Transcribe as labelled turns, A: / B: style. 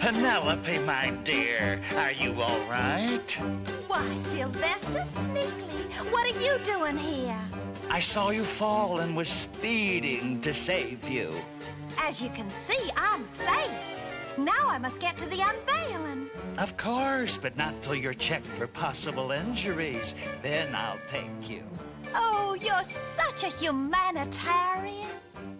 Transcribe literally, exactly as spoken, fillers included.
A: Penelope, my dear, are you all right?
B: Why, Sylvester Sneakley, what are you doing here?
A: I saw you fall and was speeding to save you.
B: As you can see, I'm safe. Now I must get to the unveiling.
A: Of course, but not till you're checked for possible injuries. Then I'll take you.
B: Oh, you're such a humanitarian.